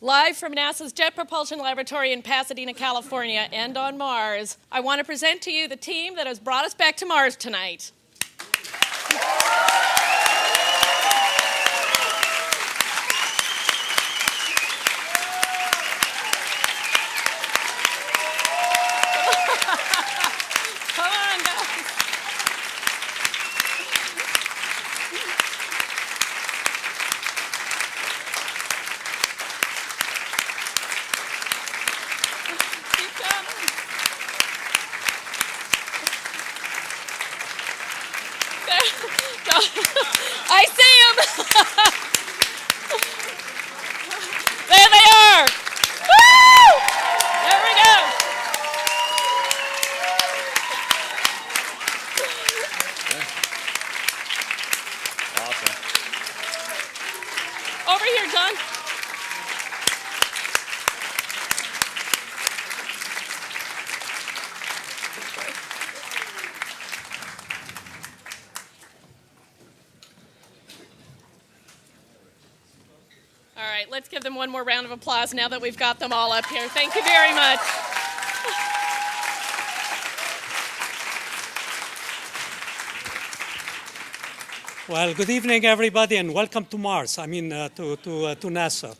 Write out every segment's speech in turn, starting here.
Live from NASA's Jet Propulsion Laboratory in Pasadena, California, and on Mars, I want to present to you the team that has brought us back to Mars tonight. Come on, guys. Keep coming. I see them. There they are. Woo! There we go. Awesome. Over here, John. All right, let's give them one more round of applause now that we've got them all up here. Thank you very much. Well, good evening, everybody, and welcome to Mars. To NASA.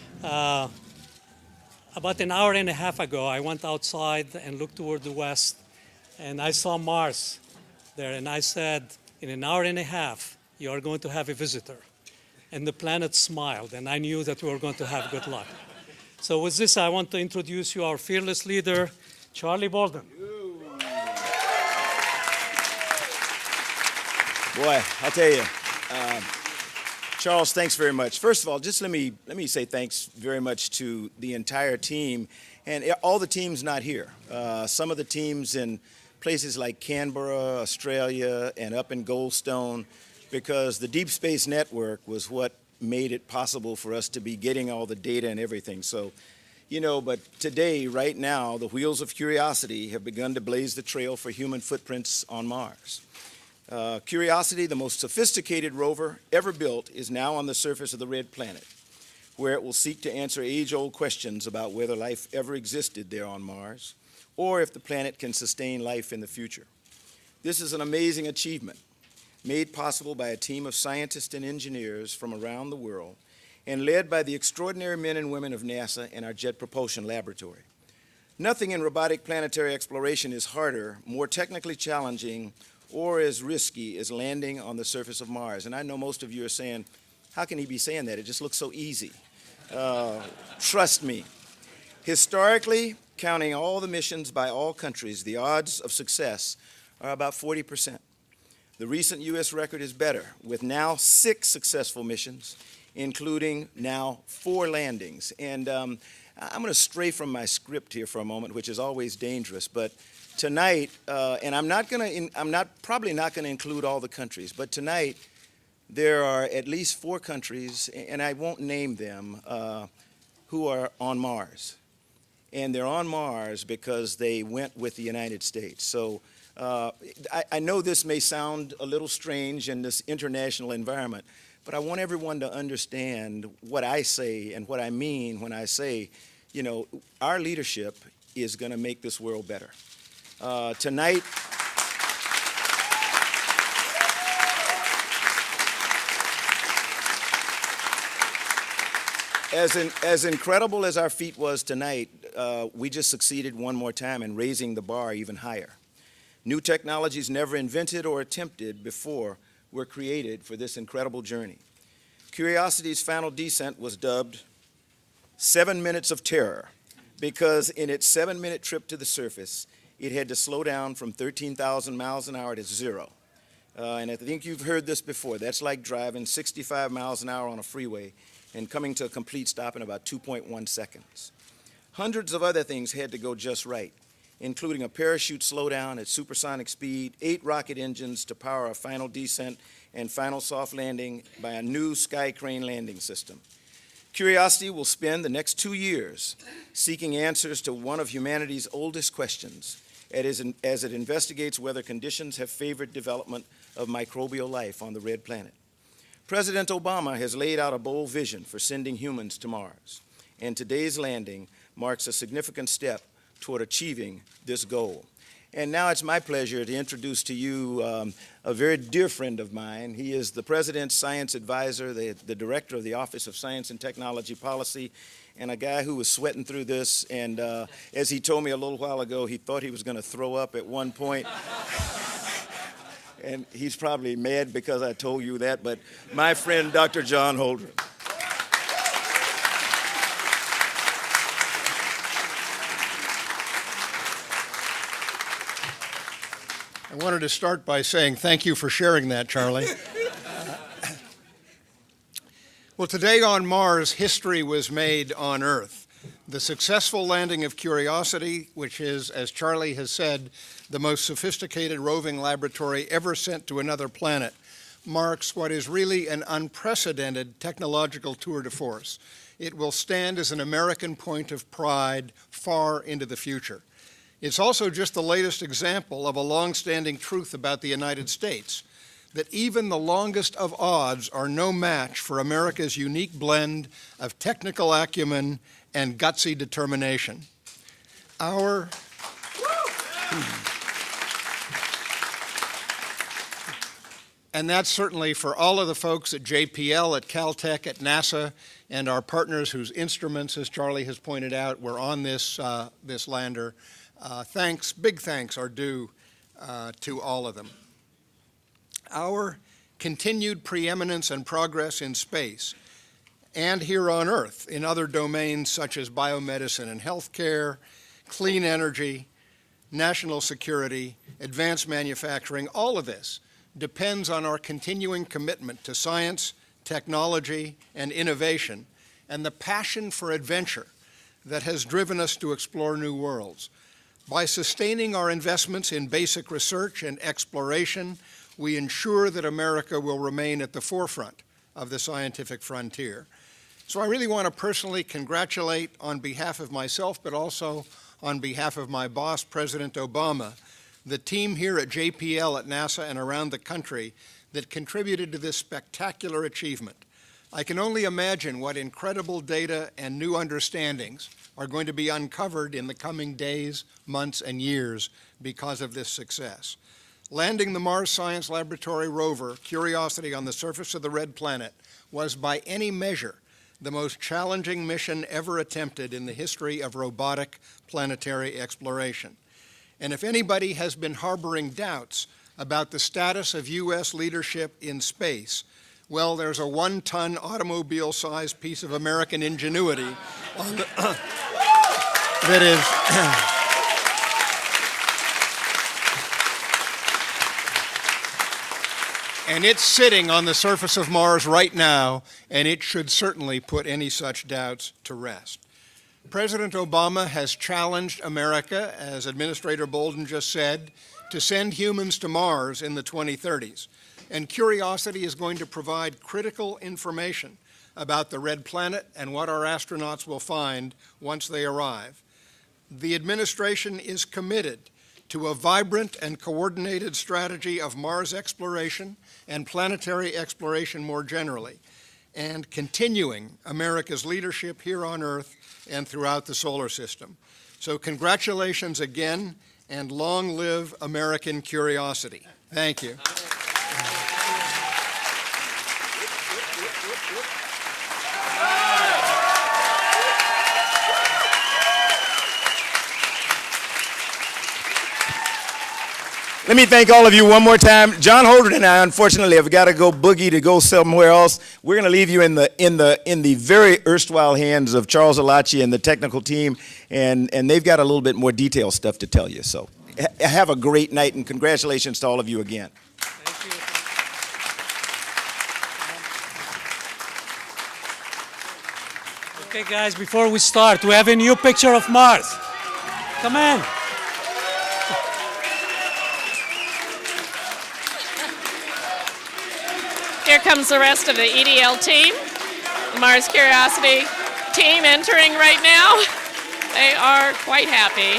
About an hour and a half ago, I went outside and looked toward the west, and I saw Mars there, and I said, in an hour and a half, you are going to have a visitor. And the planet smiled, and I knew that we were going to have good luck. So with this, I want to introduce you our fearless leader, Charlie Bolden. Boy, I tell you, Charles, thanks very much. First of all, just let me say thanks very much to the entire team and all the teams not here. Some of the teams in places like Canberra, Australia, and up in Goldstone, because the Deep Space Network was what made it possible for us to be getting all the data and everything. So, but today, right now, the wheels of Curiosity have begun to blaze the trail for human footprints on Mars. Curiosity, the most sophisticated rover ever built, is now on the surface of the red planet, where it will seek to answer age-old questions about whether life ever existed there on Mars, or if the planet can sustain life in the future. This is an amazing achievement, made possible by a team of scientists and engineers from around the world, and led by the extraordinary men and women of NASA and our Jet Propulsion Laboratory. Nothing in robotic planetary exploration is harder, more technically challenging, or as risky as landing on the surface of Mars. And I know most of you are saying, how can he be saying that? It just looks so easy. Trust me. Historically, counting all the missions by all countries, the odds of success are about 40%. The recent U.S. record is better, with now 6 successful missions, including now 4 landings. And I'm going to stray from my script here for a moment, which is always dangerous. But tonight, and I'm probably not going to include all the countries, but tonight there are at least 4 countries, and I won't name them, who are on Mars. And they're on Mars because they went with the United States. So I know this may sound a little strange in this international environment, but I want everyone to understand what I say and what I mean when I say, our leadership is going to make this world better. Tonight, as incredible as our feat was tonight, we just succeeded one more time in raising the bar even higher. New technologies never invented or attempted before were created for this incredible journey. Curiosity's final descent was dubbed 7 Minutes of Terror because in its 7-minute trip to the surface, it had to slow down from 13,000 miles an hour to 0. And I think you've heard this before. That's like driving 65 miles an hour on a freeway and coming to a complete stop in about 2.1 seconds. Hundreds of other things had to go just right, including a parachute slowdown at supersonic speed, 8 rocket engines to power a final descent and final soft landing by a new sky crane landing system. Curiosity will spend the next 2 years seeking answers to one of humanity's oldest questions, as it investigates whether conditions have favored development of microbial life on the red planet. President Obama has laid out a bold vision for sending humans to Mars, and today's landing marks a significant step toward achieving this goal. And now it's my pleasure to introduce to you a very dear friend of mine. He is the President's Science Advisor, the Director of the Office of Science and Technology Policy, and a guy who was sweating through this. And as he told me a little while ago, he thought he was going to throw up at one point. And he's probably mad because I told you that, but my friend, Dr. John Holdren. I wanted to start by saying thank you for sharing that, Charlie. Well, today on Mars, history was made on Earth. The successful landing of Curiosity, which is, as Charlie has said, the most sophisticated roving laboratory ever sent to another planet, marks what is really an unprecedented technological tour de force. It will stand as an American point of pride far into the future. It's also just the latest example of a long-standing truth about the United States, that even the longest of odds are no match for America's unique blend of technical acumen and gutsy determination. And that's certainly for all of the folks at JPL, at Caltech, at NASA, and our partners whose instruments, as Charlie has pointed out, were on this lander. Big thanks are due to all of them. Our continued preeminence and progress in space and here on Earth in other domains such as biomedicine and healthcare, clean energy, national security, advanced manufacturing, all of this depends on our continuing commitment to science, technology, and innovation, and the passion for adventure that has driven us to explore new worlds. By sustaining our investments in basic research and exploration, we ensure that America will remain at the forefront of the scientific frontier. So I really want to personally congratulate, on behalf of myself, but also on behalf of my boss, President Obama, the team here at JPL at NASA and around the country that contributed to this spectacular achievement. I can only imagine what incredible data and new understandings are going to be uncovered in the coming days, months, and years because of this success. Landing the Mars Science Laboratory rover, Curiosity, on the surface of the red planet was by any measure the most challenging mission ever attempted in the history of robotic planetary exploration. And if anybody has been harboring doubts about the status of U.S. leadership in space, well, there's a one-ton automobile-sized piece of American ingenuity on the, that is and it's sitting on the surface of Mars right now, and it should certainly put any such doubts to rest. President Obama has challenged America, as Administrator Bolden just said, to send humans to Mars in the 2030s. And Curiosity is going to provide critical information about the red planet and what our astronauts will find once they arrive. The administration is committed to a vibrant and coordinated strategy of Mars exploration and planetary exploration more generally, and continuing America's leadership here on Earth and throughout the solar system. So congratulations again, and long live American curiosity. Thank you. Let me thank all of you one more time. John Holdren and I, unfortunately, have got to go boogie to go somewhere else. We're going to leave you in the very erstwhile hands of Charles Alachi and the technical team, and they've got a little bit more detailed stuff to tell you. So have a great night, and congratulations to all of you again. Thank you. Okay, guys, before we start, we have a new picture of Mars. Come on. Here comes the rest of the EDL team, the Mars Curiosity team entering right now. They are quite happy.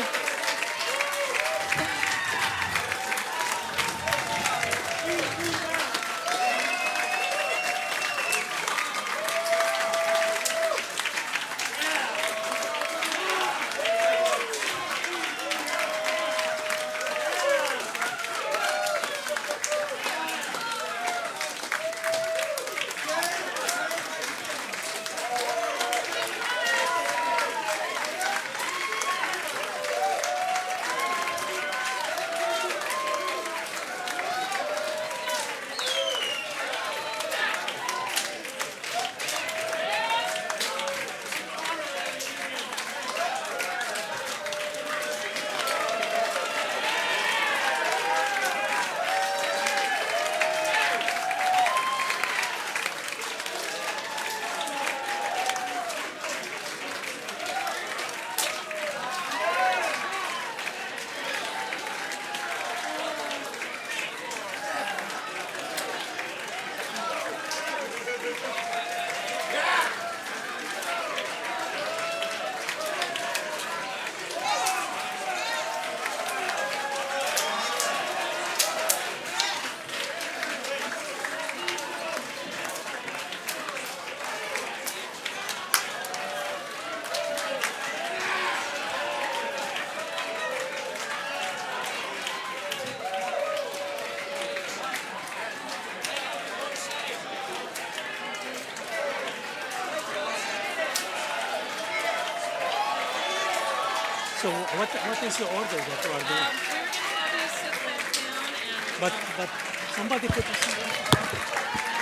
So what is the order that you are doing? We're going to have you sit back down and... But somebody put the seat on.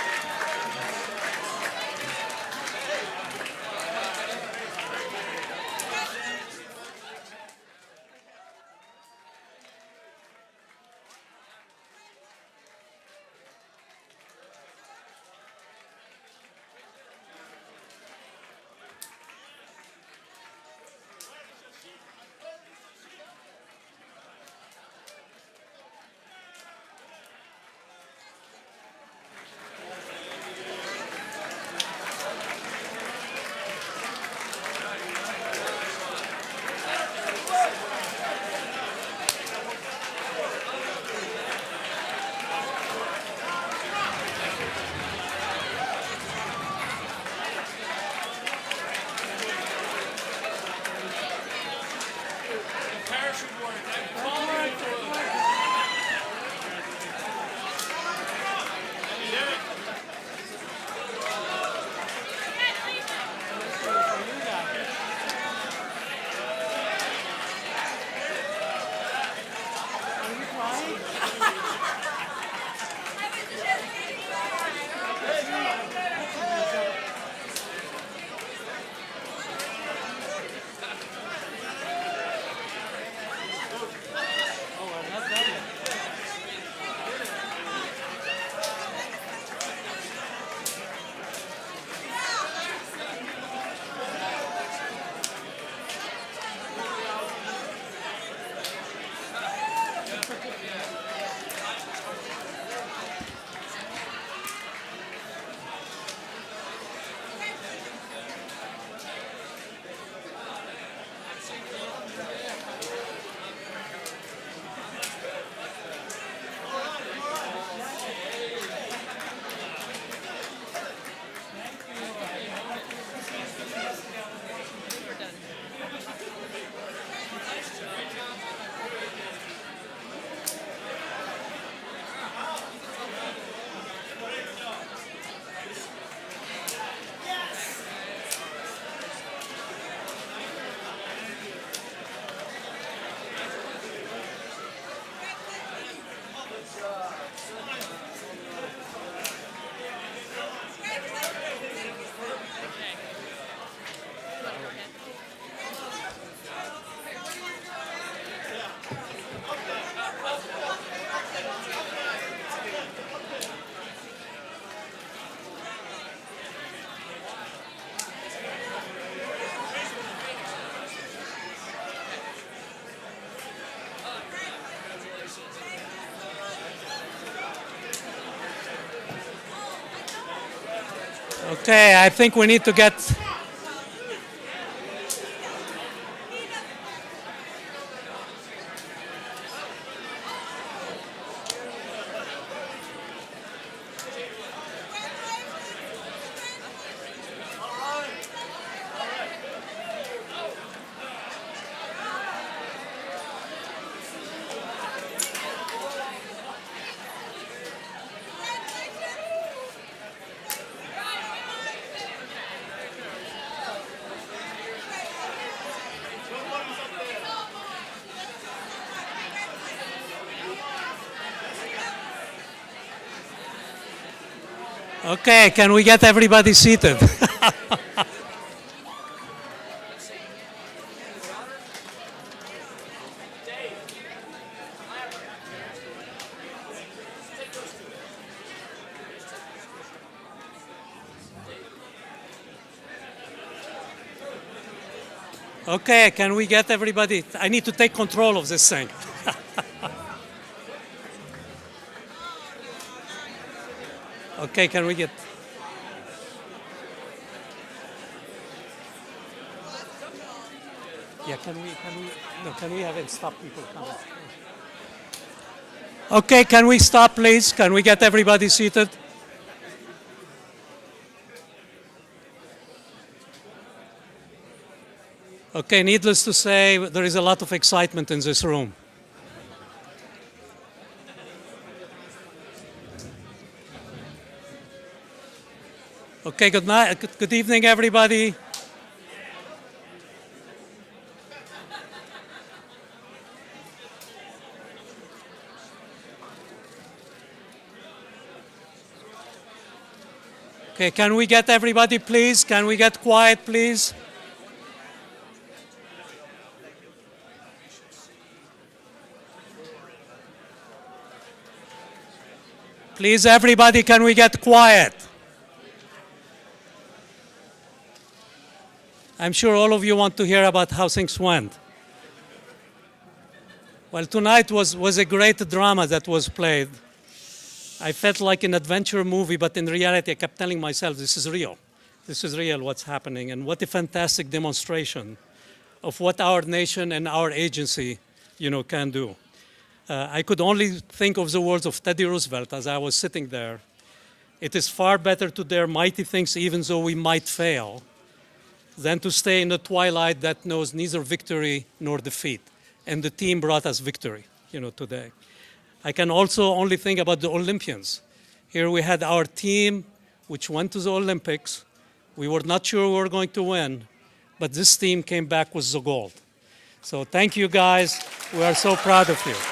Okay, I think we need to get... Okay, can we get everybody seated? Okay, can we get everybody? I need to take control of this thing. Okay, can we get... Yeah, can we have it stop people coming? Okay, can we stop, please? Can we get everybody seated? Okay, needless to say, there is a lot of excitement in this room. Okay, good night, good evening, everybody. Okay, can we get everybody, please? Can we get quiet, please? Please, everybody, can we get quiet? I'm sure all of you want to hear about how things went. Well, tonight was a great drama that was played. I felt like an adventure movie, but in reality, I kept telling myself, this is real. This is real, what's happening. And what a fantastic demonstration of what our nation and our agency, can do. I could only think of the words of Teddy Roosevelt as I was sitting there. It is far better to dare mighty things, even though we might fail, than to stay in the twilight that knows neither victory nor defeat. And the team brought us victory, today. I can also only think about the Olympians. Here we had our team, which went to the Olympics. We were not sure we were going to win, but this team came back with the gold. So thank you, guys. We are so proud of you.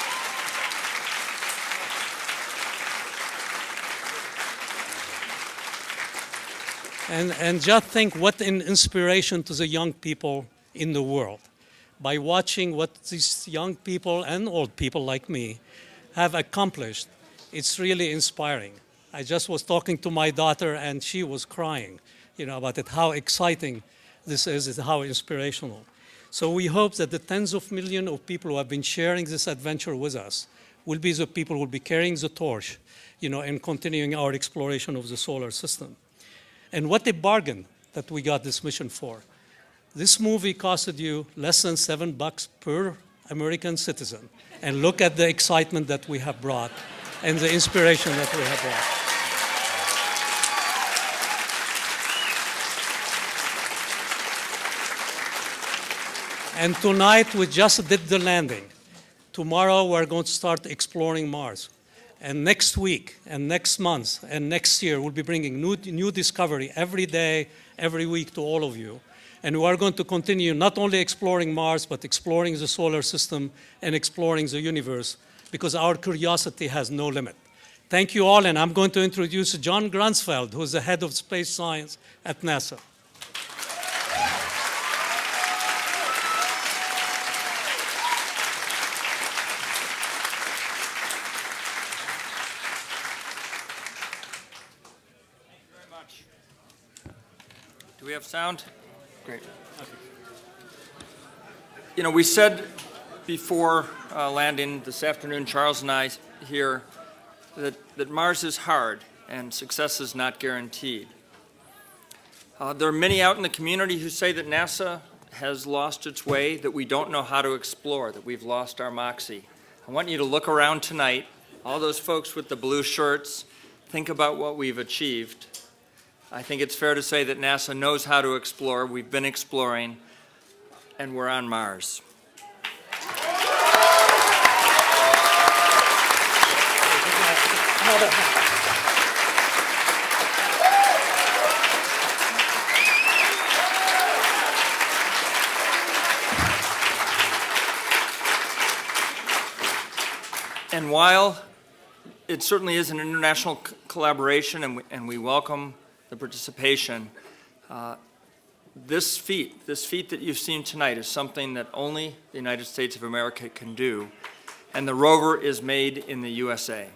And just think what an inspiration to the young people in the world. By watching what these young people and old people like me have accomplished, it's really inspiring. I just was talking to my daughter and she was crying, about it, how exciting this is, how inspirational. So we hope that the tens of millions of people who have been sharing this adventure with us will be the people who will be carrying the torch, and continuing our exploration of the solar system. And what a bargain that we got this mission for. This movie costed you less than $7 per American citizen. And look at the excitement that we have brought and the inspiration that we have brought. And tonight we just did the landing. Tomorrow we're going to start exploring Mars. And next week, and next month, and next year, we'll be bringing new discovery every day, every week to all of you. And we are going to continue not only exploring Mars, but exploring the solar system and exploring the universe, because our curiosity has no limit. Thank you all, and I'm going to introduce John Grunsfeld, who is the head of space science at NASA. Do we have sound? Great. We said before landing this afternoon, Charles and I here, that Mars is hard and success is not guaranteed. There are many out in the community who say that NASA has lost its way, that we don't know how to explore, that we've lost our moxie. I want you to look around tonight, all those folks with the blue shirts, think about what we've achieved. I think it's fair to say that NASA knows how to explore. We've been exploring, and we're on Mars. And while it certainly is an international collaboration, and we welcome the participation, this feat that you've seen tonight is something that only the United States of America can do, and the rover is made in the USA.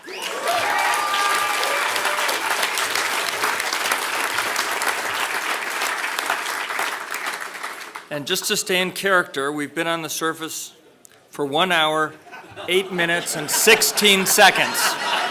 And just to stay in character, we've been on the surface for 1 hour, 8 minutes, and 16 seconds.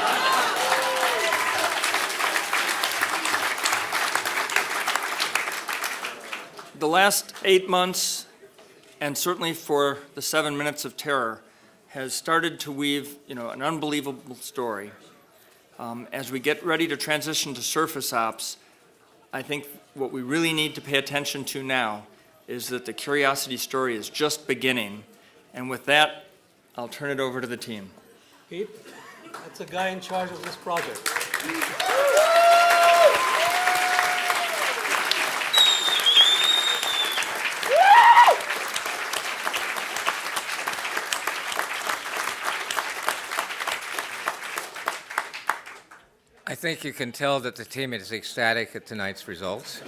The last 8 months, and certainly for the 7 minutes of terror, has started to weave, an unbelievable story. As we get ready to transition to surface ops, I think what we really need to pay attention to now is that the Curiosity story is just beginning. And with that, I'll turn it over to the team. Pete, that's the guy in charge of this project. I think you can tell that the team is ecstatic at tonight's results.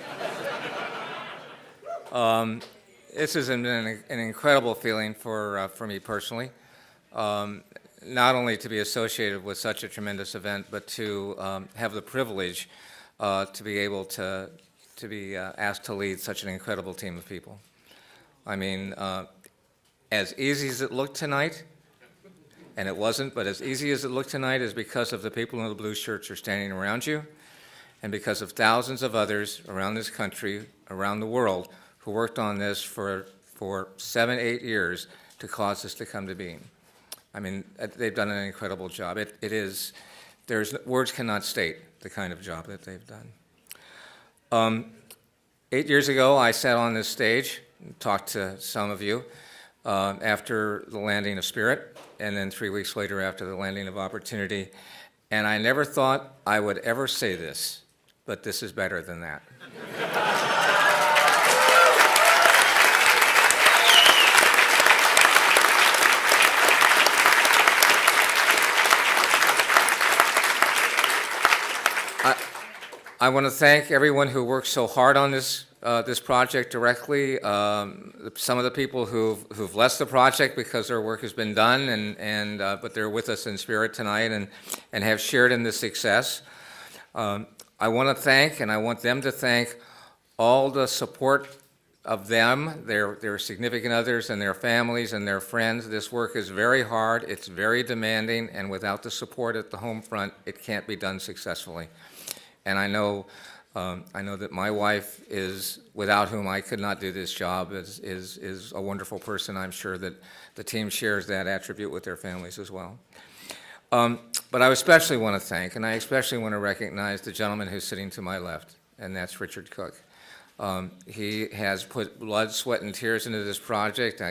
This is an incredible feeling for me personally, not only to be associated with such a tremendous event, but to have the privilege to be able to be asked to lead such an incredible team of people. I mean, as easy as it looked tonight, and it wasn't, but as easy as it looked tonight is because of the people in the blue shirts who are standing around you, and because of thousands of others around this country, around the world, who worked on this for 7, 8 years to cause this to come to being. I mean, they've done an incredible job. Words cannot state the kind of job that they've done. 8 years ago, I sat on this stage and talked to some of you after the landing of Spirit, and then 3 weeks later after the landing of Opportunity. And I never thought I would ever say this, but this is better than that. I want to thank everyone who worked so hard on this project directly. Some of the people who've left the project because their work has been done, but they're with us in spirit tonight and have shared in this success. I want to thank, and I want them to thank, all the support of them, their significant others, and their families and their friends. This work is very hard, it's very demanding, and without the support at the home front, it can't be done successfully. And I know that my wife is, without whom I could not do this job, is a wonderful person. I'm sure that the team shares that attribute with their families as well. But I especially want to thank, and I especially want to recognize the gentleman who's sitting to my left, and that's Richard Cook. He has put blood, sweat, and tears into this project.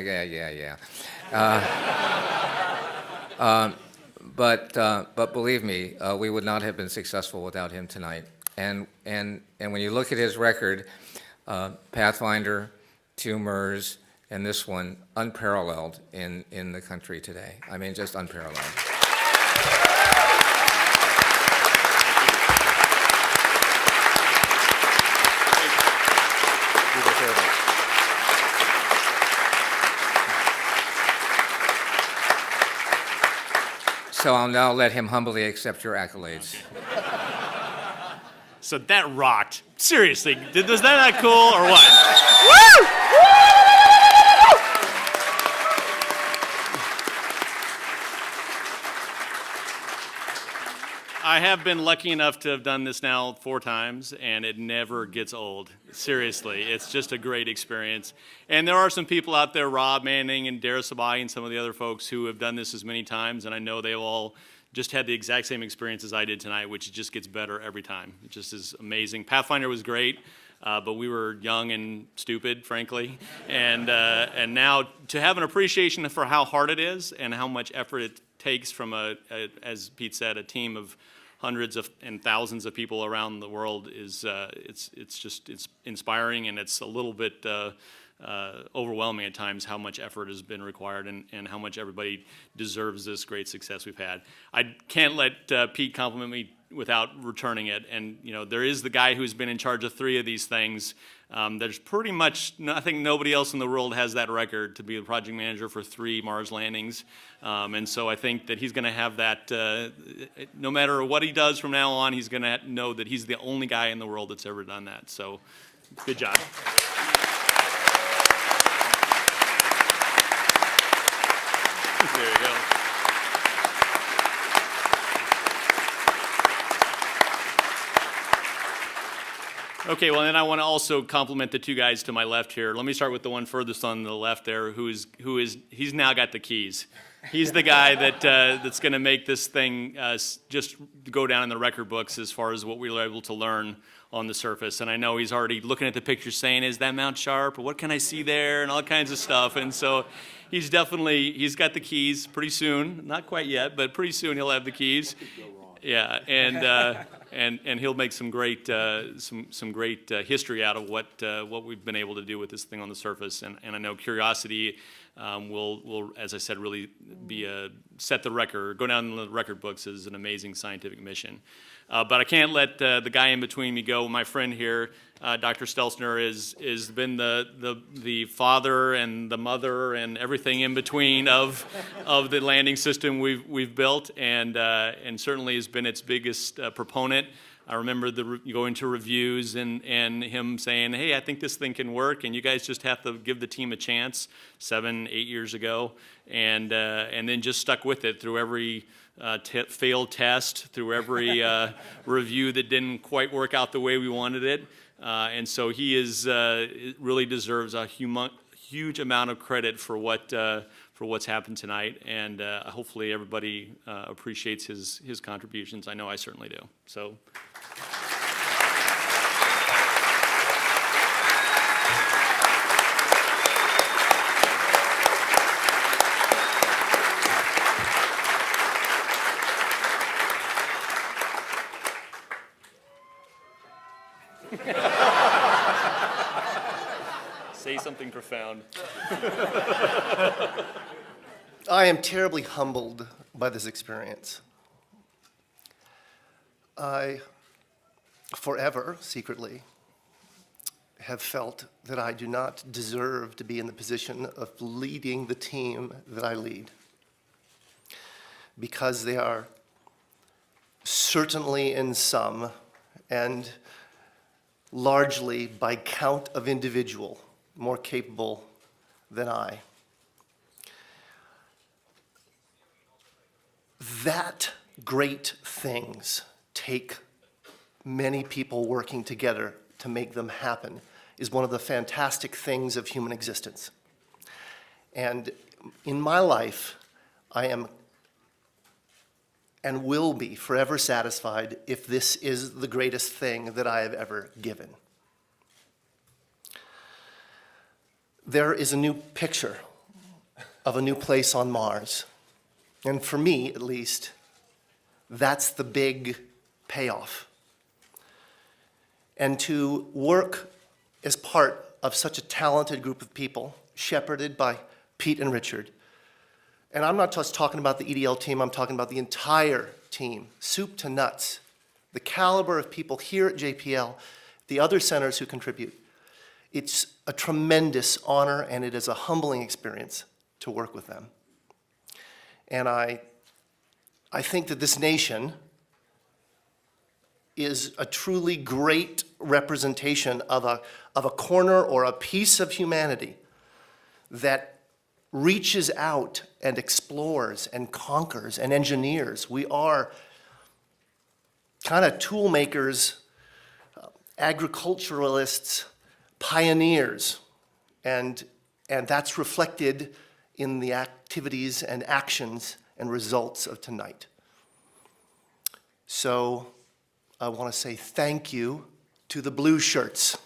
But believe me, we would not have been successful without him tonight. And when you look at his record, Pathfinder, 2 MERS, and this one, unparalleled in the country today. I mean, just unparalleled. So I'll now let him humbly accept your accolades. So that rocked. Seriously, was that not cool or what? Woo! I have been lucky enough to have done this now 4 times, and it never gets old. Seriously, it's just a great experience. And there are some people out there, Rob Manning and Dara Sabai and some of the other folks who have done this as many times, and I know they've all just had the exact same experience as I did tonight, which just gets better every time. It just is amazing. Pathfinder was great, but we were young and stupid, frankly. And now to have an appreciation for how hard it is and how much effort it takes from, as Pete said, a team of hundreds and thousands of people around the world is it's inspiring, and it's a little bit overwhelming at times how much effort has been required and how much everybody deserves this great success we've had. I can't let Pete compliment me without returning it. And you know, there is the guy who's been in charge of 3 of these things. There's pretty much, I think nobody else in the world has that record to be the project manager for 3 Mars landings. And so I think that he's going to have that, no matter what he does from now on, he's going to know that he's the only guy in the world that's ever done that. So good job. There you go. Okay, well, then I want to also compliment the 2 guys to my left here. Let me start with the one furthest on the left there, he's now got the keys. He's the guy that's going to make this thing just go down in the record books as far as what we were able to learn on the surface. And I know he's already looking at the pictures saying, is that Mount Sharp? Or what can I see there? And all kinds of stuff. And so he's got the keys pretty soon. Not quite yet, but pretty soon he'll have the keys. Yeah, and he'll make some great history out of what we've been able to do with this thing on the surface. And I know Curiosity will, as I said, really be set the record, go down in the record books as an amazing scientific mission. But I can't let the guy in between me go. My friend here, Dr. Stelzner, is been the father and the mother and everything in between of the landing system we've built, and certainly has been its biggest proponent. I remember going to reviews and him saying, "Hey, I think this thing can work, and you guys just have to give the team a chance." 7, 8 years ago, and then just stuck with it through every failed test, through every review that didn't quite work out the way we wanted it, and so he really deserves a huge amount of credit for what's happened tonight, and hopefully everybody appreciates his contributions. I know I certainly do. So. Say something profound. I am terribly humbled by this experience. I, forever, secretly, have felt that I do not deserve to be in the position of leading the team that I lead, because they are certainly in some, and largely by count of individual, more capable than I. That great things take many people working together to make them happen is one of the fantastic things of human existence. And in my life, I am and will be forever satisfied if this is the greatest thing that I have ever given. There is a new picture of a new place on Mars. And for me, at least, that's the big payoff. And to work as part of such a talented group of people, shepherded by Pete and Richard. And I'm not just talking about the EDL team, I'm talking about the entire team, soup to nuts. The caliber of people here at JPL, the other centers who contribute. It's a tremendous honor, and it is a humbling experience to work with them. And I think that this nation is a truly great representation of a corner or a piece of humanity that reaches out and explores and conquers and engineers. We are kind of tool makers, agriculturalists, pioneers, and that's reflected in the activities and actions and results of tonight. So I want to say thank you to the blue shirts.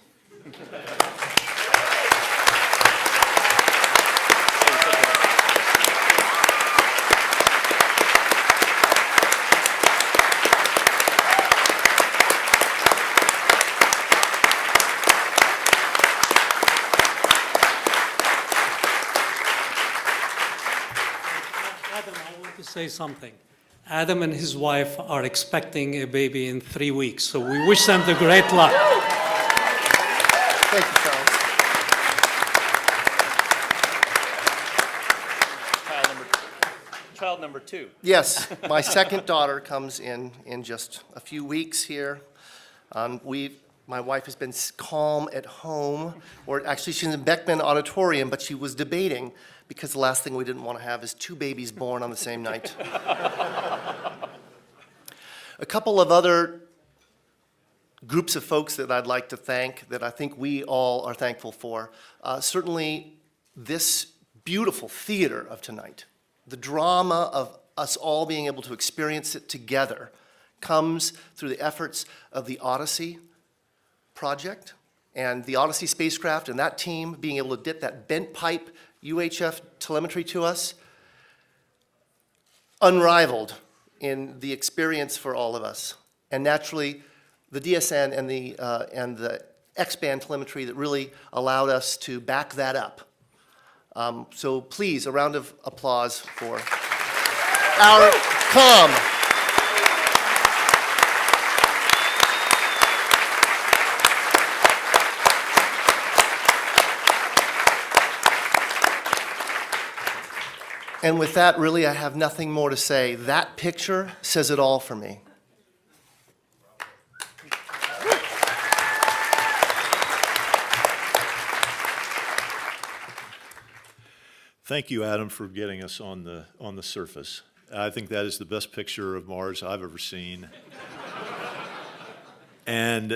Say something. Adam and his wife are expecting a baby in 3 weeks, so we wish them the great luck. Thank you, Charles. Child number 2. Yes, my second daughter comes in just a few weeks here. My wife has been calm at home, or actually she's in Beckman Auditorium, but she was debating because the last thing we didn't want to have is 2 babies born on the same night. A couple of other groups of folks that I'd like to thank that I think we all are thankful for. Certainly this beautiful theater of tonight, the drama of us all being able to experience it together comes through the efforts of the Odyssey project and the Odyssey spacecraft and that team being able to get that bent pipe UHF telemetry to us, unrivaled in the experience for all of us. And naturally, the DSN and the X-band telemetry that really allowed us to back that up. So please, a round of applause for our calm. And with that, really, I have nothing more to say. That picture says it all for me. Thank you, Adam, for getting us on the surface. I think that is the best picture of Mars I've ever seen. And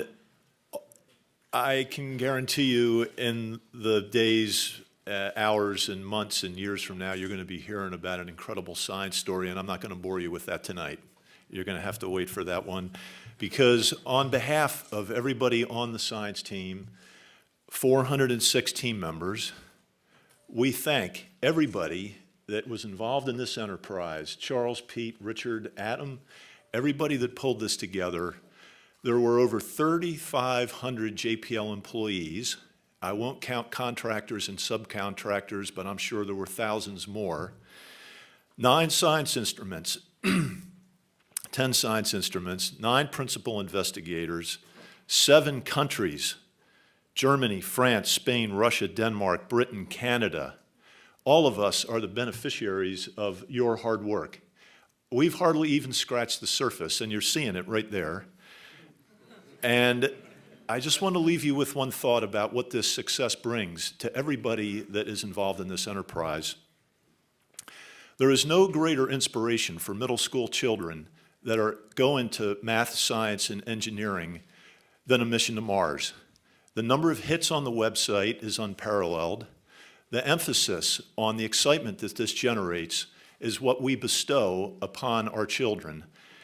I can guarantee you in the days, hours and months and years from now, you're going to be hearing about an incredible science story, and I'm not going to bore you with that tonight. You're going to have to wait for that one, because on behalf of everybody on the science team, 406 team members, we thank everybody that was involved in this enterprise, Charles, Pete, Richard, Adam, everybody that pulled this together. There were over 3,500 JPL employees. I won't count contractors and subcontractors, but I'm sure there were thousands more. 9 science instruments, 10 science instruments, 9 principal investigators, 7 countries, Germany, France, Spain, Russia, Denmark, Britain, Canada. All of us are the beneficiaries of your hard work. We've hardly even scratched the surface, and you're seeing it right there. And I just want to leave you with one thought about what this success brings to everybody that is involved in this enterprise. There is no greater inspiration for middle school children that are going to math, science, and engineering than a mission to Mars. The number of hits on the website is unparalleled. The emphasis on the excitement that this generates is what we bestow upon our children.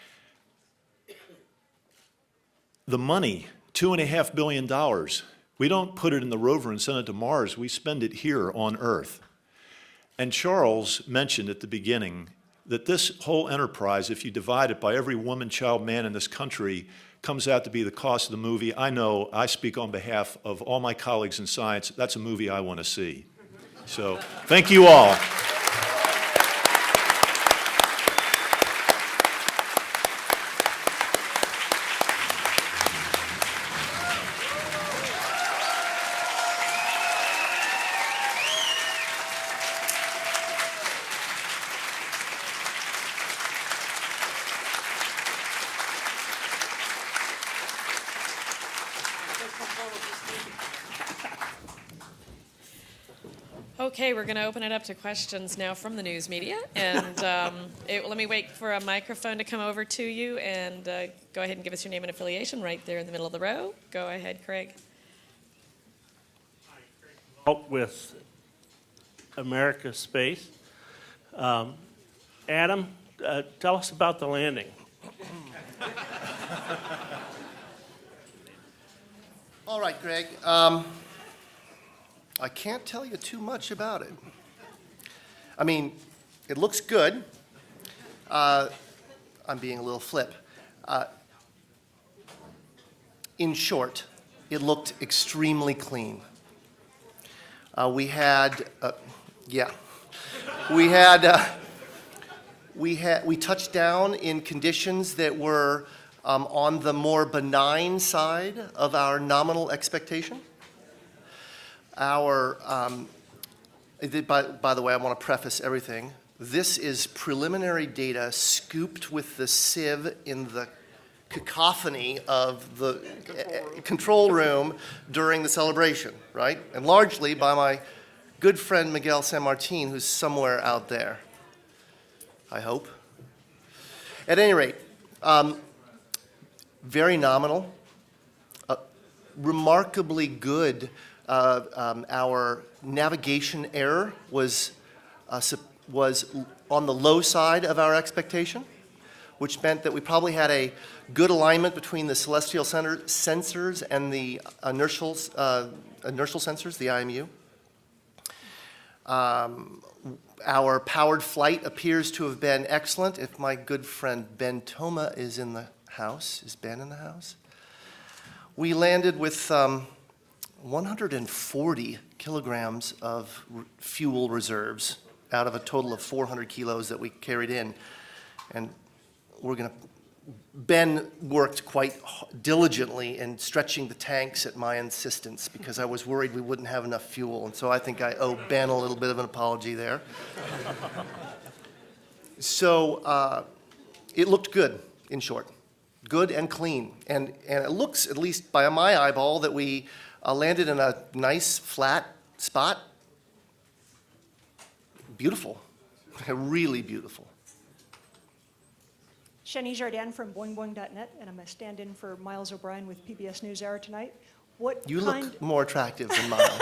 The money, $2.5 billion, we don't put it in the rover and send it to Mars, we spend it here on Earth. And Charles mentioned at the beginning that this whole enterprise, if you divide it by every woman, child, man in this country, comes out to be the cost of the movie. I know, I speak on behalf of all my colleagues in science, that's a movie I want to see. So, thank you all. Okay, we're going to open it up to questions now from the news media. And let me wait for a microphone to come over to you, and go ahead and give us your name and affiliation right there in the middle of the row. Go ahead, Craig. Hi, Craig. Well, with America Space. Adam, tell us about the landing. All right, Greg. I can't tell you too much about it. I mean, it looks good. I'm being a little flip. In short, it looked extremely clean. We touched down in conditions that were on the more benign side of our nominal expectation. By the way, I want to preface everything. This is preliminary data scooped with the sieve in the cacophony of the control room during the celebration, right? And largely by my good friend Miguel San Martin, who's somewhere out there, I hope. At any rate, very nominal, remarkably good. Our navigation error was on the low side of our expectation, which meant that we probably had a good alignment between the celestial sensors and the inertial sensors, the IMU. Our powered flight appears to have been excellent. If my good friend Ben Toma is in the house, is Ben in the house? We landed with 140 kilograms of fuel reserves out of a total of 400 kilos that we carried in. And Ben worked quite diligently in stretching the tanks at my insistence because I was worried we wouldn't have enough fuel. And so I think I owe Ben a little bit of an apology there. So it looked good, in short. Good and clean. And it looks, at least by my eyeball, that we landed in a nice, flat spot. Beautiful. Really beautiful. Shani Jardin from boingboing.net, and I'm a stand-in for Miles O'Brien with PBS NewsHour tonight. You look more attractive than Miles.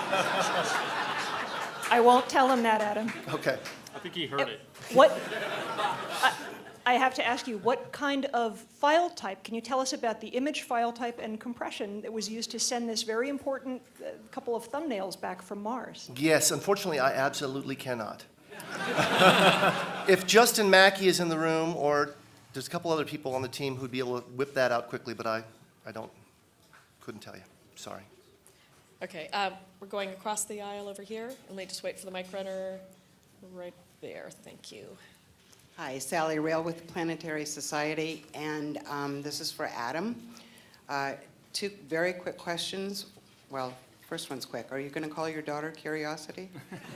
I won't tell him that, Adam. Okay. I think he heard it. What? I have to ask you, what kind of file type, can you tell us about the image file type and compression that was used to send this very important couple of thumbnails back from Mars? Yes, unfortunately, I absolutely cannot. If Justin Mackey is in the room, or there's a couple other people on the team who'd be able to whip that out quickly, but I couldn't tell you. Sorry. Okay, we're going across the aisle over here. Let me just wait for the mic runner right there. Thank you. Hi, Sally Rail with the Planetary Society, and this is for Adam. Two very quick questions. Well, first one's quick. Are you going to call your daughter Curiosity?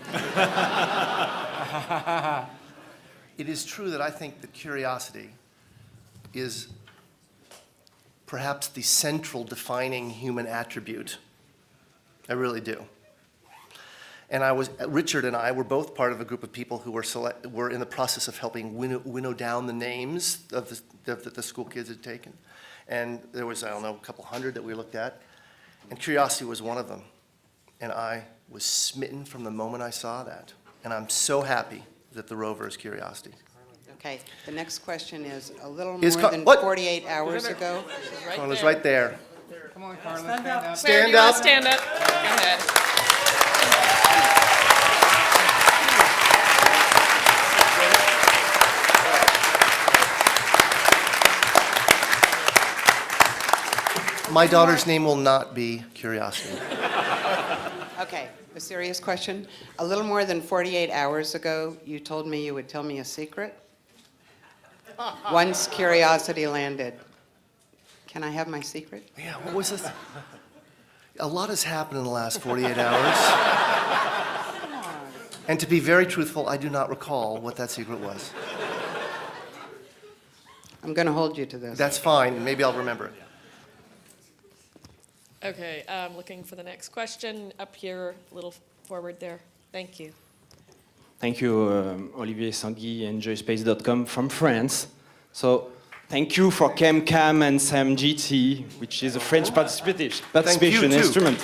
It is true that I think that curiosity is perhaps the central defining human attribute. I really do. And Richard and I were both part of a group of people who were in the process of helping winnow down the names of the school kids had taken. And there was, I don't know, a couple hundred that we looked at. And curiosity was one of them. And I was smitten from the moment I saw that. And I'm so happy that the rover is Curiosity. Okay, the next question is a little more than 48 hours ago. Carla's right there. Come on, Carla, stand up. Stand up. Stand up. Go ahead. My daughter's name will not be Curiosity. Okay, a serious question. A little more than 48 hours ago, you told me you would tell me a secret. Once Curiosity landed. Can I have my secret? Yeah, what was this? A lot has happened in the last 48 hours. Come on. And to be very truthful, I do not recall what that secret was. I'm going to hold you to this. That's fine. Maybe I'll remember it. Okay, looking for the next question. Up here, a little forward there. Thank you. Thank you, Olivier Sanguy and joyspace.com from France. So, thank you for ChemCam and SAMGT, which is a French participation instrument.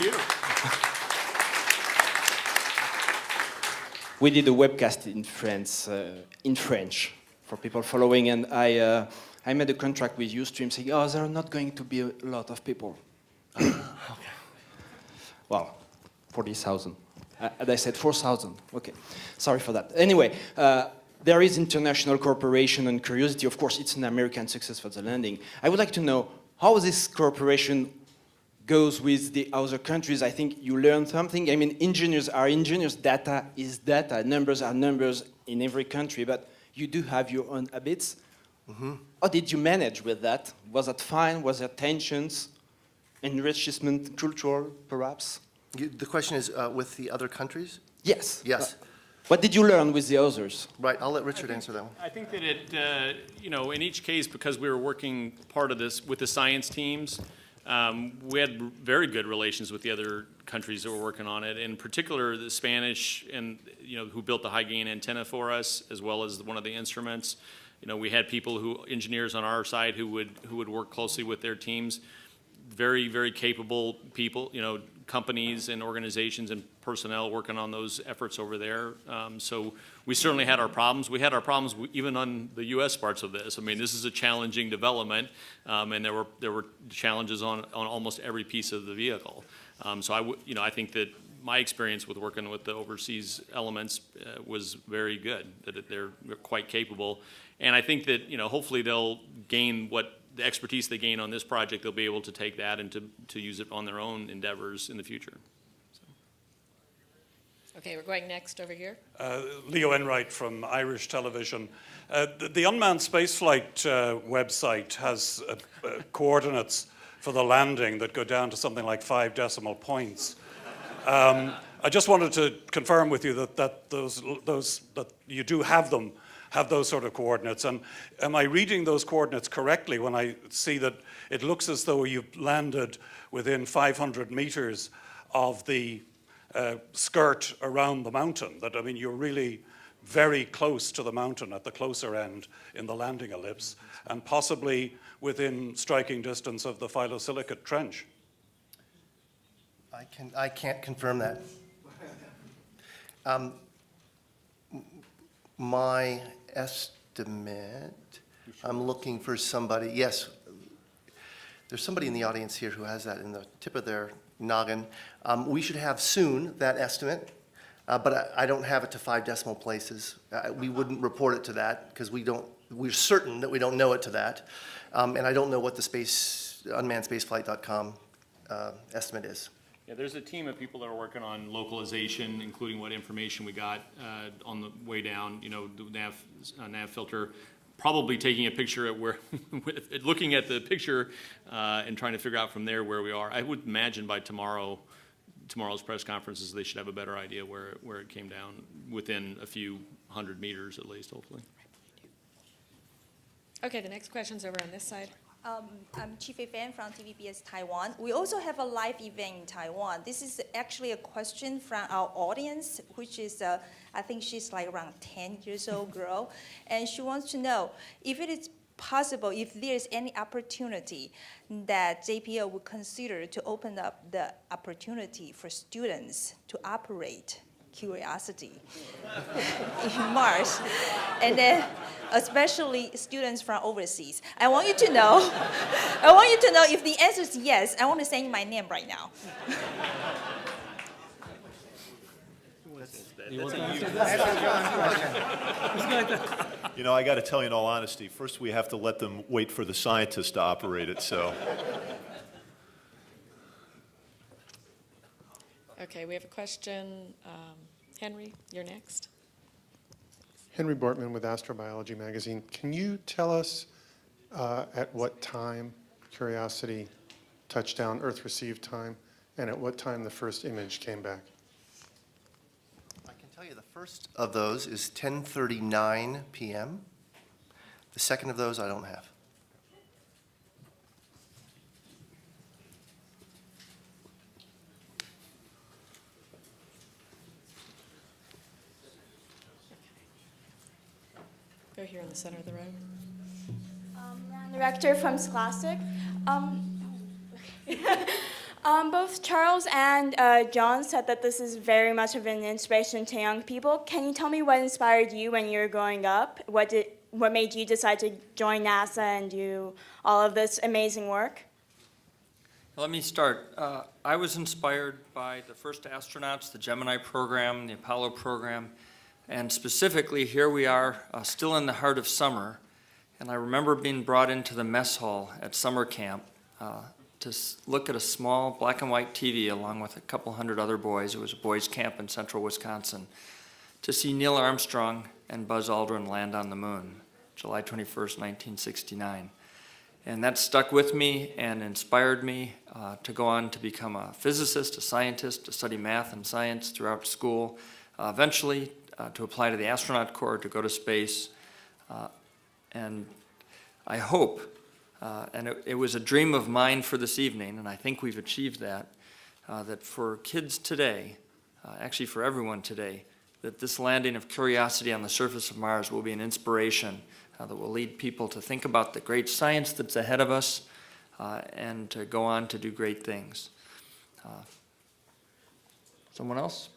We did a webcast in France, in French, for people following, and I made a contract with Ustream saying, oh, there are not going to be a lot of people. Okay. Well, 40,000. And I said 4,000. Okay, sorry for that. Anyway, there is international cooperation on Curiosity. Of course, it's an American success for the landing. I would like to know how this cooperation goes with the other countries. I think you learned something. I mean, engineers are engineers. Data is data. Numbers are numbers in every country. But you do have your own habits. Mm-hmm. How did you manage with that? Was that fine? Was there tensions? Enrichment, cultural, perhaps? The question is with the other countries? Yes. Yes. What did you learn with the others? Right, I'll let Richard answer that one. I think that it, you know, in each case, because we were working part of this with the science teams, we had very good relations with the other countries that were working on it. In particular, the Spanish, and you know, who built the high gain antenna for us, as well as one of the instruments. You know, we had people engineers on our side who would work closely with their teams. Very, very capable people, you know, companies and organizations and personnel working on those efforts over there. So we certainly had our problems. We had our problems even on the U.S. parts of this. I mean, this is a challenging development, and there were challenges on almost every piece of the vehicle. So I think that my experience with working with the overseas elements was very good. That they're quite capable, and I think that hopefully they'll gain the expertise they gain on this project, they'll be able to take that and to use it on their own endeavors in the future. So. Okay, we're going next over here. Leo Enright from Irish Television. The Unmanned Spaceflight website has coordinates for the landing that go down to something like 5 decimal points. I just wanted to confirm with you that you do have those sort of coordinates. And am I reading those coordinates correctly when I see that it looks as though you've landed within 500 meters of the skirt around the mountain? That, I mean, you're really very close to the mountain at the closer end in the landing ellipse, and possibly within striking distance of the phyllosilicate trench. I can't confirm that. My estimate, I'm looking for somebody, yes, there's somebody in the audience here who has that in the tip of their noggin. We should have soon that estimate, but I don't have it to 5 decimal places. We wouldn't report it to that because we're certain that we don't know it to that. And I don't know what the unmannedspaceflight.com estimate is. Yeah, there's a team of people that are working on localization, including what information we got on the way down, you know, the nav filter, probably taking a picture at where, looking at the picture and trying to figure out from there where we are. I would imagine by tomorrow's press conferences, they should have a better idea where it came down, within a few hundred meters at least, hopefully. Okay, the next question's over on this side. I'm Chi Fei Fan from TVBS Taiwan. We also have a live event in Taiwan. This is actually a question from our audience, which is, I think she's like around 10 years old girl, and she wants to know if it is possible, if there's any opportunity that JPL would consider to open up the opportunity for students to operate Curiosity in Mars, and then especially students from overseas. I want you to know if the answer is yes, I want to say my name right now. You know, I got to tell you in all honesty, first we have to let them wait for the scientists to operate it, so. Okay, we have a question. Henry, you're next. Henry Bortman with Astrobiology Magazine. Can you tell us at what time Curiosity touched down, Earth received time, and at what time the first image came back? I can tell you the first of those is 10:39 p.m. The second of those I don't have. Go here in the center of the room. I'm the rector from Scholastic. Both Charles and John said that this is very much of an inspiration to young people. Can you tell me what inspired you when you were growing up? What made you decide to join NASA and do all of this amazing work? Let me start. I was inspired by the first astronauts, the Gemini program, the Apollo program. And specifically, here we are still in the heart of summer, and I remember being brought into the mess hall at summer camp to look at a small black and white TV along with a couple hundred other boys. It was a boys' camp in central Wisconsin, to see Neil Armstrong and Buzz Aldrin land on the moon, July 21st, 1969. And that stuck with me and inspired me to go on to become a physicist, a scientist, to study math and science throughout school, eventually to apply to the astronaut corps, to go to space. And I hope, and it was a dream of mine for this evening, and I think we've achieved that, that for kids today, actually for everyone today, that this landing of Curiosity on the surface of Mars will be an inspiration that will lead people to think about the great science that's ahead of us and to go on to do great things. Someone else?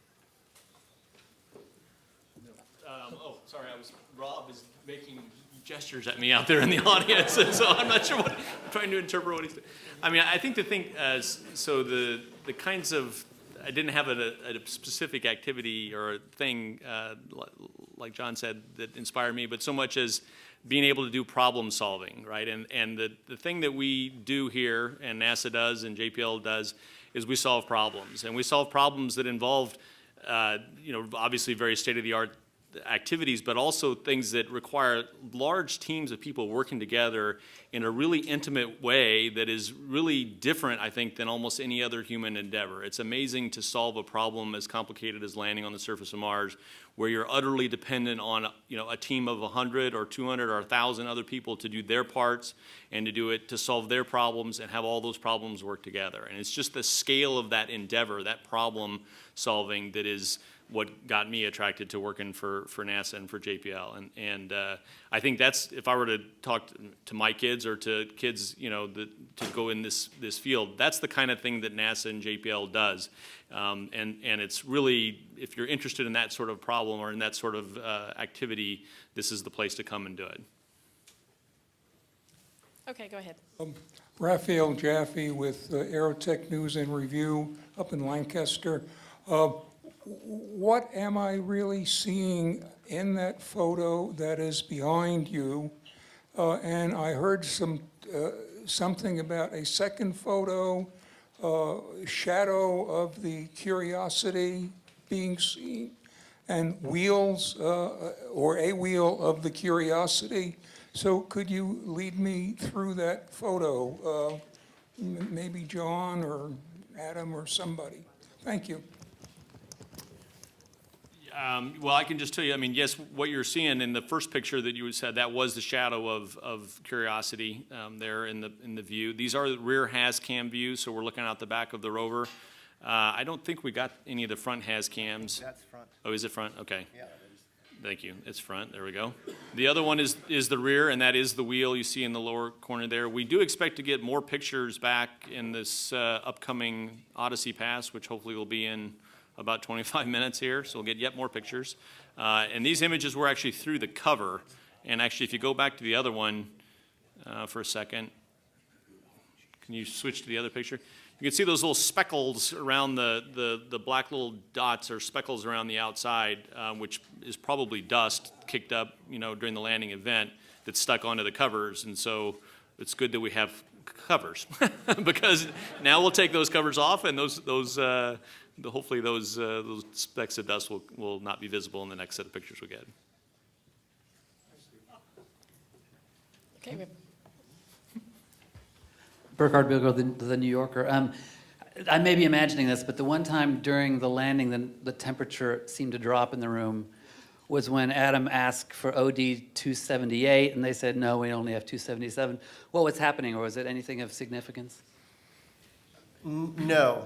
Sorry, Rob is making gestures at me out there in the audience, so I'm not sure what, I'm trying to interpret what he's saying. I mean, I think the thing, so the kinds of, I didn't have a specific activity or a thing, like John said, that inspired me, but so much as being able to do problem solving, right? And the thing that we do here, and NASA does, and JPL does, is we solve problems. And we solve problems that involved obviously very state-of-the-art activities, but also things that require large teams of people working together in a really intimate way that is really different, I think, than almost any other human endeavor. It's amazing to solve a problem as complicated as landing on the surface of Mars, where you're utterly dependent on a team of 100 or 200 or 1,000 other people to do their parts and to solve their problems and have all those problems work together. And it's just the scale of that endeavor, that problem solving, that is what got me attracted to working for NASA and for JPL. And I think that's, if I were to talk to my kids or to kids, to go in this field, that's the kind of thing that NASA and JPL does. And it's really, if you're interested in that sort of problem or in that sort of activity, this is the place to come and do it. Okay, go ahead. Raphael Jaffe with Aerotech News and Review up in Lancaster. What am I really seeing in that photo that is behind you? And I heard something about a second photo, shadow of the Curiosity being seen, and wheels, or a wheel of the Curiosity. So could you lead me through that photo? Maybe John or Adam or somebody. Thank you. Well, I can just tell you, yes, what you're seeing in the first picture that you said, that was the shadow of Curiosity there in the view. These are the rear HAZ-CAM views, so we're looking out the back of the rover. I don't think we got any of the front HAZ-CAMs. That's front. Oh, is it front? Okay. Yeah, Thank you. It's front. There we go. The other one is the rear, and that is the wheel you see in the lower corner there. We do expect to get more pictures back in this upcoming Odyssey Pass, which hopefully will be in about 25 minutes here, so we'll get yet more pictures. And these images were actually through the cover. And actually, if you go back to the other one for a second, can you switch to the other picture? You can see those little speckles around the black little dots or speckles around the outside, which is probably dust kicked up, during the landing event that's stuck onto the covers. And so it's good that we have covers because now we'll take those covers off, and hopefully those specks of dust will not be visible in the next set of pictures we get. Okay. Burkhard Bilgo, the New Yorker. I may be imagining this, but the one time during the landing the temperature seemed to drop in the room was when Adam asked for OD 278, and they said, no, we only have 277. What was happening, or was it anything of significance? No.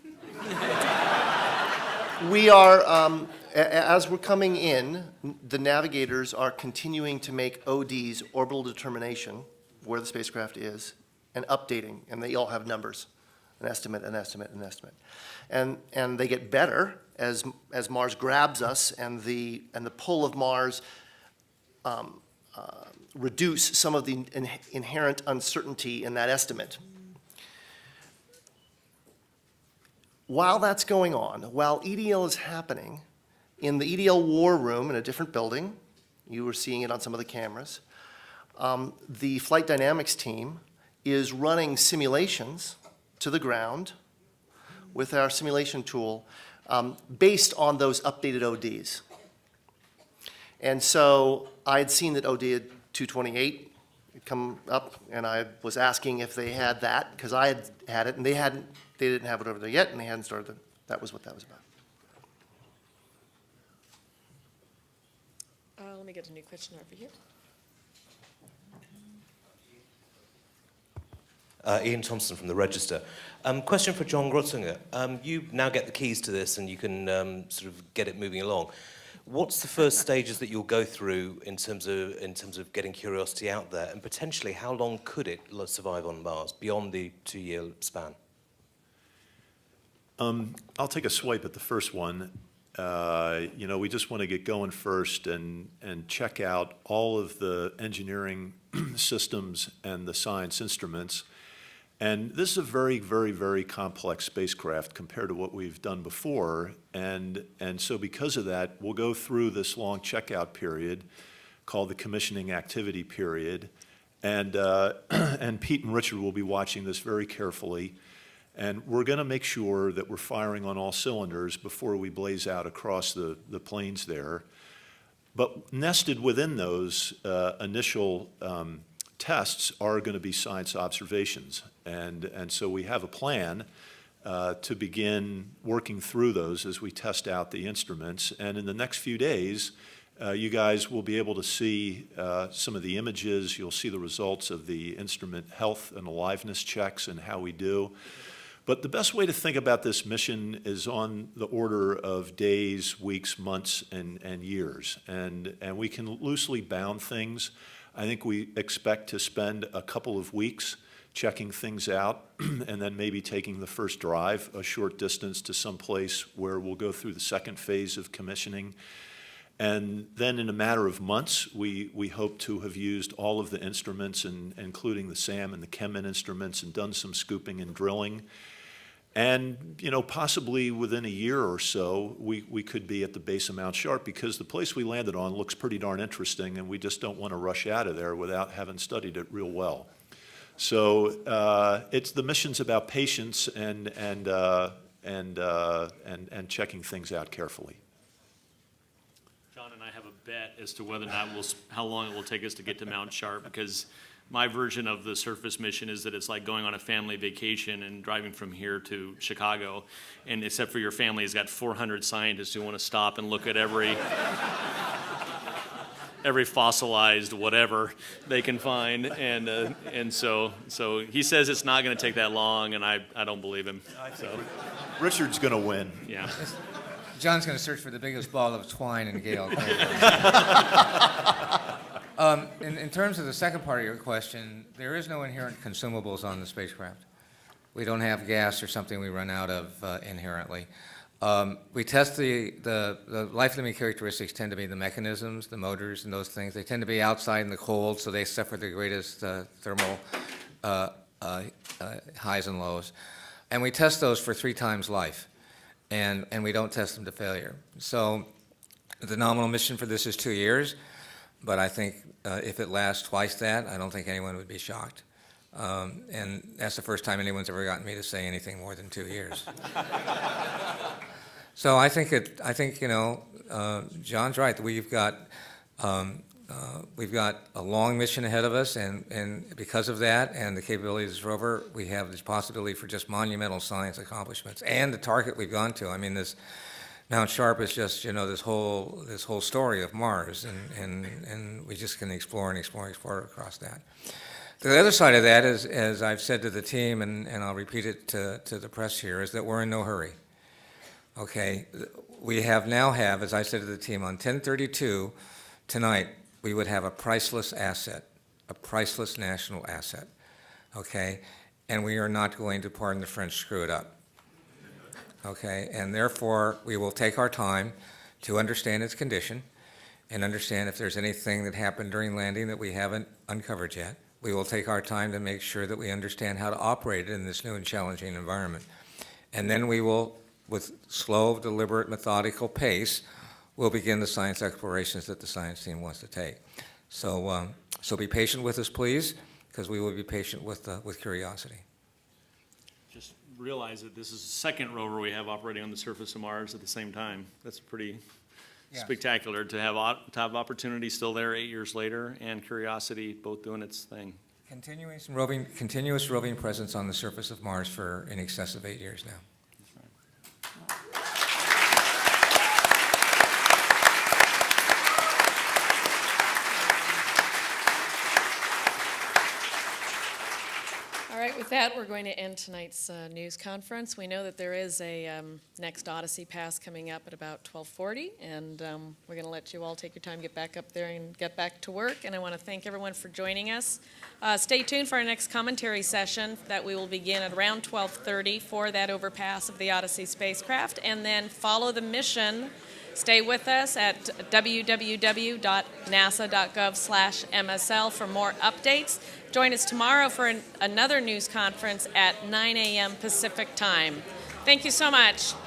We are, as we're coming in, the navigators are continuing to make OD's orbital determination, where the spacecraft is, and updating, and they all have numbers, an estimate, an estimate, an estimate. And they get better as Mars grabs us, and the pull of Mars reduce some of the inherent uncertainty in that estimate. While that's going on, while EDL is happening, in the EDL war room in a different building, you were seeing it on some of the cameras, the flight dynamics team is running simulations to the ground with our simulation tool based on those updated ODs. And so I'd seen that OD at 228 come up, and I was asking if they had that, because I had it, and they didn't have it over there yet, and they hadn't started it. That was what that was about. Let me get a new question over here. Ian Thompson from the Register. Question for John Grotzinger. You now get the keys to this, and you can sort of get it moving along. What's the first stages that you'll go through in terms of getting Curiosity out there, and potentially how long could it survive on Mars beyond the 2-year span? I'll take a swipe at the first one. We just want to get going first and check out all of the engineering systems and the science instruments. And this is a very, very, very complex spacecraft compared to what we've done before. And so because of that, we'll go through this long checkout period called the commissioning activity period. And Pete and Richard will be watching this very carefully. And we're going to make sure that we're firing on all cylinders before we blaze out across the plains there. But nested within those initial tests are going to be science observations. And so we have a plan to begin working through those as we test out the instruments. And in the next few days, you guys will be able to see some of the images. You'll see the results of the instrument health and aliveness checks and how we do. But the best way to think about this mission is on the order of days, weeks, months, and years. And we can loosely bound things. I think we expect to spend a couple of weeks checking things out and then maybe taking the first drive a short distance to some place where we'll go through the second phase of commissioning. And then in a matter of months, we hope to have used all of the instruments, including the SAM and the Chemin instruments, and done some scooping and drilling. And, you know, possibly within a year or so, we could be at the base of Mount Sharp, because the place we landed on looks pretty darn interesting, and we just don't want to rush out of there without having studied it real well. So the mission's about patience and checking things out carefully. John and I have a bet as to whether or not how long it will take us to get to Mount Sharp, because my version of the surface mission is that it's like going on a family vacation and driving from here to Chicago, and except for your family has got 400 scientists who want to stop and look at every fossilized whatever they can find, and so he says it's not going to take that long, and I don't believe him. So Richard's going to win. Yeah. John's going to search for the biggest ball of twine in Gale Crater. In terms of the second part of your question, there is no inherent consumables on the spacecraft. We don't have gas or something we run out of inherently. We test the life-limiting characteristics tend to be the mechanisms, the motors, and those things. They tend to be outside in the cold, so they suffer the greatest thermal highs and lows. And we test those for 3 times life, and we don't test them to failure. So the nominal mission for this is 2 years. But I think if it lasts twice that, I don't think anyone would be shocked. And that's the first time anyone's ever gotten me to say anything more than 2 years. So I think you know, John's right. We've got a long mission ahead of us, and because of that and the capabilities of this rover, we have this possibility for just monumental science accomplishments and the target we've gone to. I mean, this Mount Sharp is just, you know, this whole story of Mars, and we just can explore and explore and explore across that. The other side of that is, as I've said to the team, and I'll repeat it to the press here, is that we're in no hurry. Okay, we now have, as I said to the team, on 1032 tonight, we would have a priceless asset, a priceless national asset. Okay, and we are not going to, pardon the French, screw it up. Okay, and therefore we will take our time to understand its condition and understand if there's anything that happened during landing that we haven't uncovered yet. We will take our time to make sure that we understand how to operate it in this new and challenging environment. And then we will, with slow, deliberate, methodical pace, we'll begin the science explorations that the science team wants to take. So, so be patient with us, please, because we will be patient with curiosity. Realize that this is the second rover we have operating on the surface of Mars at the same time. That's pretty spectacular to have opportunity still there 8 years later, and Curiosity both doing its thing. Continuous roving presence on the surface of Mars for in excess of 8 years now. All right, with that, we're going to end tonight's news conference. We know that there is a next Odyssey pass coming up at about 12:40, and we're going to let you all take your time, get back up there, and get back to work. And I want to thank everyone for joining us. Stay tuned for our next commentary session that we will begin at around 12:30 for that overpass of the Odyssey spacecraft, and then follow the mission. Stay with us at www.nasa.gov/MSL for more updates. Join us tomorrow for another news conference at 9 a.m. Pacific time. Thank you so much.